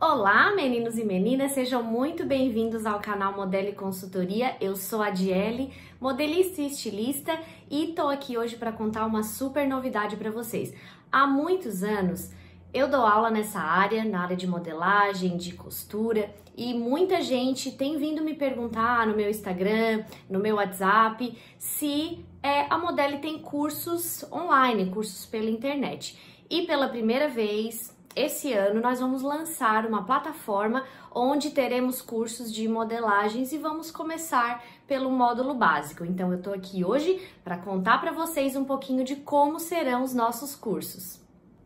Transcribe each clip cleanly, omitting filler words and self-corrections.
Olá, meninos e meninas, sejam muito bem-vindos ao canal Modelo Consultoria. Eu sou a Diele, modelista e estilista, e tô aqui hoje para contar uma super novidade para vocês. Há muitos anos eu dou aula nessa área, na área de modelagem, de costura, e muita gente tem vindo me perguntar no meu Instagram, no meu WhatsApp, se a Modelo tem cursos online, cursos pela internet. E pela primeira vez, esse ano, nós vamos lançar uma plataforma onde teremos cursos de modelagens e vamos começar pelo módulo básico. Então, eu tô aqui hoje para contar para vocês um pouquinho de como serão os nossos cursos.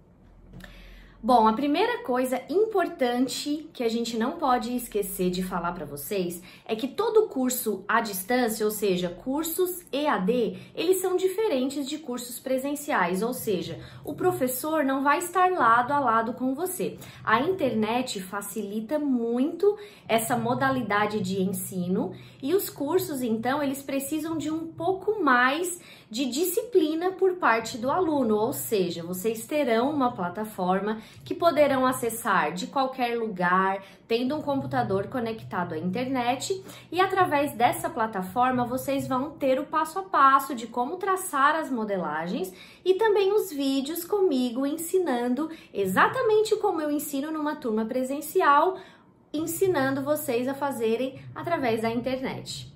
Bom, a primeira coisa importante que a gente não pode esquecer de falar para vocês é que todo curso à distância, ou seja, cursos EAD, eles são diferentes de cursos presenciais, ou seja, o professor não vai estar lado a lado com você. A internet facilita muito essa modalidade de ensino e os cursos, então, eles precisam de um pouco mais de disciplina por parte do aluno, ou seja, vocês terão uma plataforma que poderão acessar de qualquer lugar, tendo um computador conectado à internet, e através dessa plataforma vocês vão ter o passo a passo de como traçar as modelagens e também os vídeos comigo ensinando exatamente como eu ensino numa turma presencial, ensinando vocês a fazerem através da internet.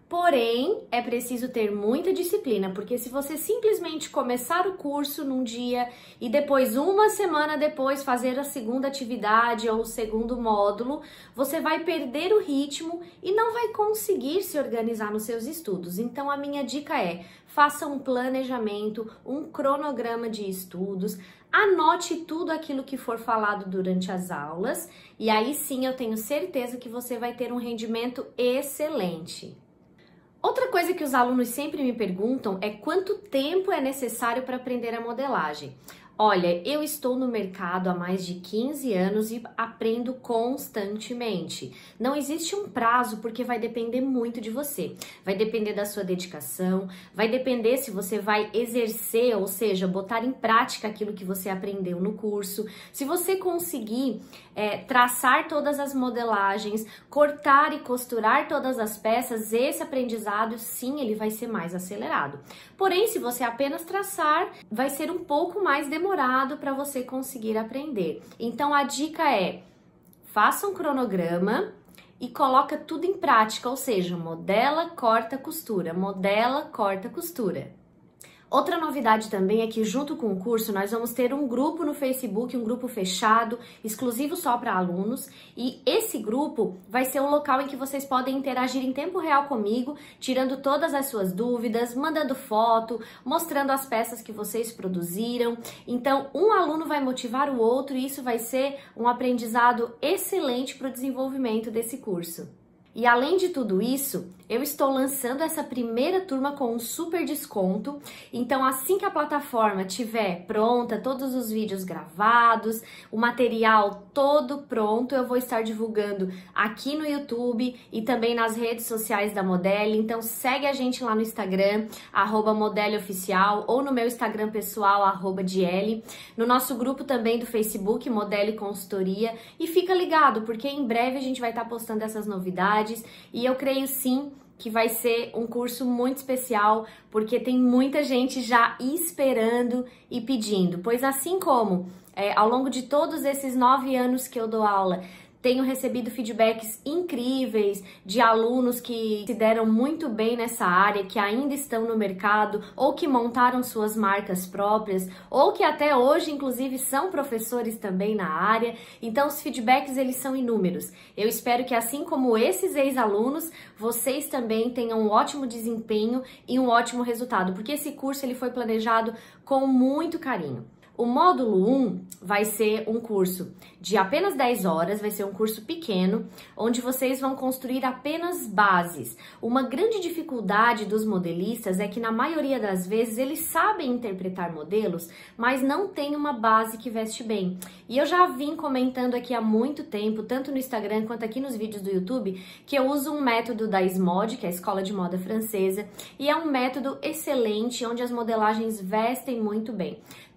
Porém, é preciso ter muita disciplina, porque se você simplesmente começar o curso num dia e depois, uma semana depois, fazer a segunda atividade ou o segundo módulo, você vai perder o ritmo e não vai conseguir se organizar nos seus estudos. Então, a minha dica é: faça um planejamento, um cronograma de estudos, anote tudo aquilo que for falado durante as aulas e aí sim eu tenho certeza que você vai ter um rendimento excelente. Outra coisa que os alunos sempre me perguntam é quanto tempo é necessário para aprender a modelagem. Olha, eu estou no mercado há mais de 15 anos e aprendo constantemente. Não existe um prazo porque vai depender muito de você. Vai depender da sua dedicação, vai depender se você vai exercer, ou seja, botar em prática aquilo que você aprendeu no curso. Se você conseguir traçar todas as modelagens, cortar e costurar todas as peças, esse aprendizado, sim, ele vai ser mais acelerado. Porém, se você apenas traçar, vai ser um pouco mais demorado para você conseguir aprender. Então, a dica é: faça um cronograma e coloca tudo em prática, ou seja, modela, corta, costura, modela, corta, costura. Outra novidade também é que junto com o curso nós vamos ter um grupo no Facebook, um grupo fechado, exclusivo só para alunos, e esse grupo vai ser um local em que vocês podem interagir em tempo real comigo, tirando todas as suas dúvidas, mandando foto, mostrando as peças que vocês produziram. Então, um aluno vai motivar o outro e isso vai ser um aprendizado excelente para o desenvolvimento desse curso. E além de tudo isso, eu estou lançando essa primeira turma com um super desconto. Então, assim que a plataforma estiver pronta, todos os vídeos gravados, o material todo pronto, eu vou estar divulgando aqui no YouTube e também nas redes sociais da Modelo. Então, segue a gente lá no Instagram, @ModeleOficial, ou no meu Instagram pessoal, @Diele, no nosso grupo também do Facebook, Modelo Consultoria. E fica ligado, porque em breve a gente vai estar postando essas novidades. E eu creio sim que vai ser um curso muito especial, porque tem muita gente já esperando e pedindo. Pois assim como ao longo de todos esses 9 anos que eu dou aula, tenho recebido feedbacks incríveis de alunos que se deram muito bem nessa área, que ainda estão no mercado, ou que montaram suas marcas próprias, ou que até hoje, inclusive, são professores também na área. Então, os feedbacks, eles são inúmeros. Eu espero que, assim como esses ex-alunos, vocês também tenham um ótimo desempenho e um ótimo resultado, porque esse curso ele foi planejado com muito carinho. O módulo 1 vai ser um curso de apenas 10 horas, vai ser um curso pequeno, onde vocês vão construir apenas bases. Uma grande dificuldade dos modelistas é que, na maioria das vezes, eles sabem interpretar modelos, mas não tem uma base que veste bem. E eu já vim comentando aqui há muito tempo, tanto no Instagram quanto aqui nos vídeos do YouTube, que eu uso um método da SMOD, que é a Escola de Moda Francesa, e é um método excelente, onde as modelagens vestem muito bem.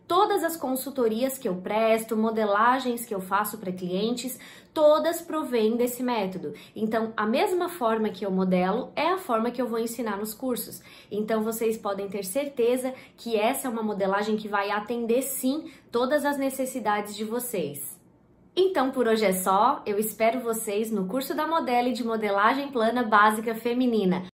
Todas as consultorias que eu presto, modelagens que eu faço para clientes, todas provêm desse método. Então, a mesma forma que eu modelo é a forma que eu vou ensinar nos cursos. Então, vocês podem ter certeza que essa é uma modelagem que vai atender sim todas as necessidades de vocês. Então, por hoje é só. Eu espero vocês no curso da Modele de Modelagem Plana Básica Feminina.